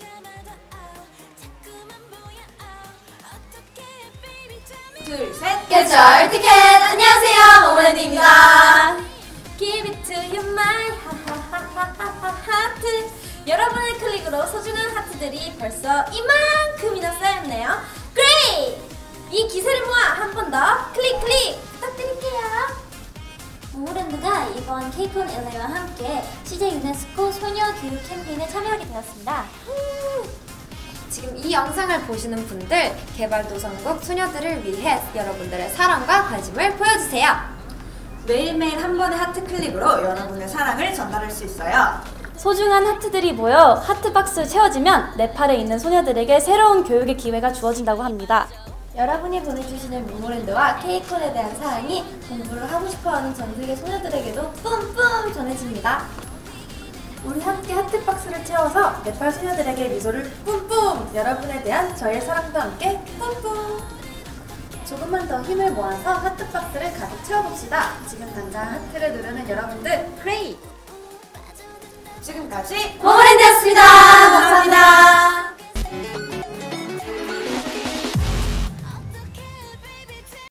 둘, 셋! 개쩔 티켓! 안녕하세요, 모모랜드입니다. Give it to you my 하트. 여러분의 클릭으로 소중한 하트들이 벌써 이만큼이나 쌓였네요. Great! 이 기세를 모아 한 번 더 클릭 부탁드릴게요. 모모랜드가 이번 케이콘 LA와 함께 CJ 유네스코 소녀 교육 캠페인에 참여하게 되었습니다. 지금 이 영상을 보시는 분들, 개발도상국 소녀들을 위해 여러분들의 사랑과 관심을 보여주세요. 매일매일 한 번의 하트 클릭으로 여러분의 사랑을 전달할 수 있어요. 소중한 하트들이 모여 하트박스를 채워지면 네팔에 있는 소녀들에게 새로운 교육의 기회가 주어진다고 합니다. 여러분이 보내주시는 모모랜드와 케이콘에 대한 사랑이 공부를 하고 싶어하는 전 세계 소녀들에게도 뿜뿜 전해집니다. 우리 함께 하트박스를 채워서 네팔 소녀들에게 미소를 뿜뿜! 여러분에 대한 저의 사랑도 함께 뿜뿜! 조금만 더 힘을 모아서 하트박스를 가득 채워봅시다. 지금 당장 하트를 누르는 여러분들, 크레이! 지금까지 모모랜드였습니다.